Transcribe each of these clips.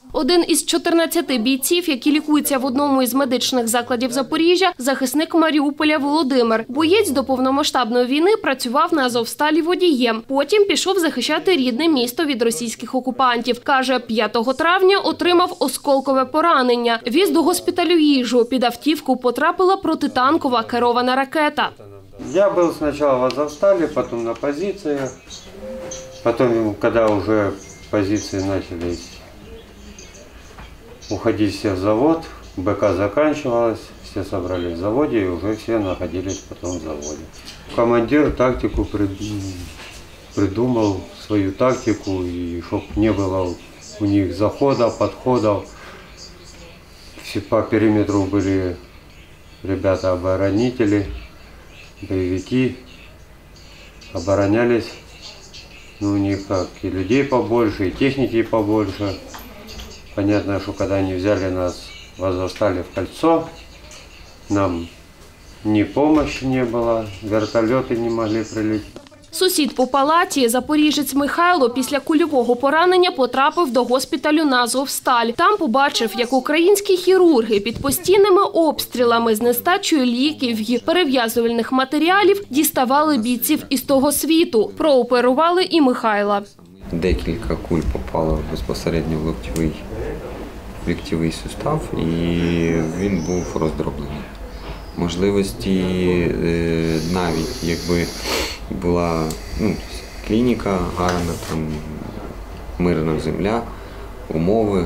Один із 14 бійців, які лікуються в одному із медичних закладів Запоріжжя, захисник Маріуполя Володимир. Боєць до повномасштабної війни працював на Азовсталі водієм. Потім пішов захищати рідне місто від російських окупантів. Каже, 5 травня отримав осколкове поранення. Віз до госпіталю їжу. Під автівку потрапила протитанкова керована ракета. Я був спочатку в Азовсталі, потім на позиціях. Потім, коли вже позиції почали уходить все в завод, БК заканчивалось, все собрались в заводе и уже все находились потом в заводе. Командир тактику придумал, свою тактику, и чтобы не было у них заходов, подходов. Все по периметру были ребята-оборонители, боевики, оборонялись. Ну, у них как и людей побольше, и техники побольше. Понятно, что когда они взяли нас в Азовстале в кольцо, нам ни помощи не было, вертолеты не могли прилететь. Сусід по палаті, запоріжець Михайло, після кульового поранення потрапив до госпіталю на Азовсталь. Там побачив, як українські хірурги під постійними обстрілами з нестачею ліків і перев'язувальних матеріалів діставали бійців із того світу. Прооперували і Михайла. Декілька куль попало безпосередньо в ліктєвий сустав, і він був роздроблений. Можливості навіть, якби була клініка гарна, там мирна земля, умови,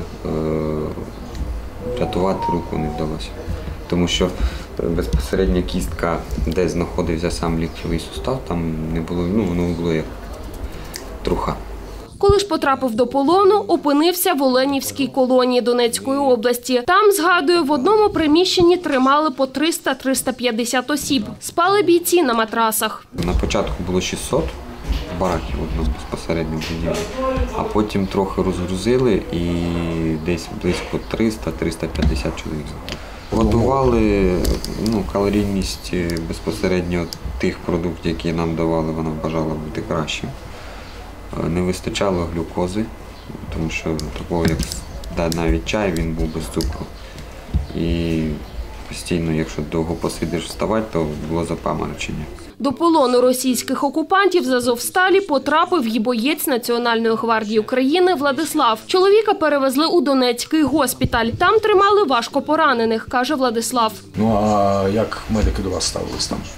рятувати руку не вдалося. Тому що безпосередня кістка, де знаходився сам ліктєвий сустав, там не було, воно було як труха. Коли ж потрапив до полону, опинився в Оленівській колонії Донецької області. Там, згадує, в одному приміщенні тримали по 300-350 осіб. Спали бійці на матрасах. На початку було 600 бараків безпосередньо в будівлі, а потім трохи розгрузили і десь близько 300-350 чоловік. Готували, калорійність безпосередньо тих продуктів, які нам давали, вона бажала бути кращим. Не вистачало глюкози, тому що такого, як навіть чай, він був без цукру. І постійно, якщо довго посидиш вставати, то було запаморочення. До полону російських окупантів з Азовсталі потрапив і боєць Національної гвардії України Владислав. Чоловіка перевезли у Донецький госпіталь. Там тримали важко поранених, каже Владислав. Ну а як медики до вас ставились там?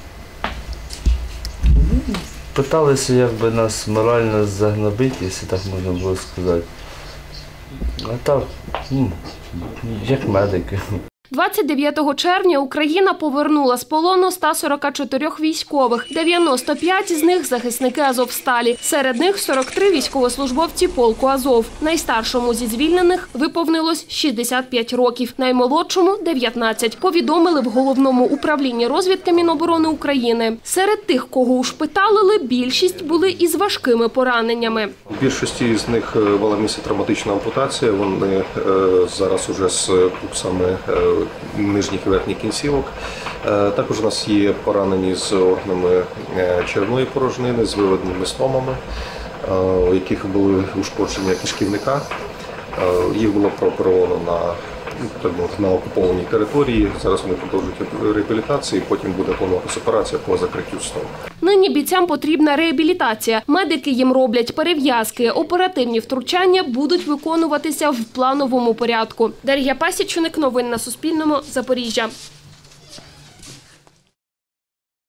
Питалися, якби нас морально загнобити, якщо так можна було сказати. А так, як медики. 29 червня Україна повернула з полону 144 військових. 95 з них – захисники Азовсталі. Серед них 43 військовослужбовці полку Азов. Найстаршому зі звільнених виповнилось 65 років, наймолодшому – 19. Повідомили в Головному управлінні розвідки Міноборони України. Серед тих, кого ушпиталили, більшість були із важкими пораненнями. У більшості з них була місце травматична ампутація. Вони зараз уже з куксами нижніх і верхніх кінцівок. Також у нас є поранені з органами черевної порожнини, з виведеними стомами, у яких були ушкодження кишківника. Їх було прооперовано на окупованій території. Зараз вони продовжують реабілітацію, потім буде плануватися операція по закриттю стому. Нині бійцям потрібна реабілітація. Медики їм роблять перев'язки. Оперативні втручання будуть виконуватися в плановому порядку. Дар'я Пасічник, новини на Суспільному, Запоріжжя.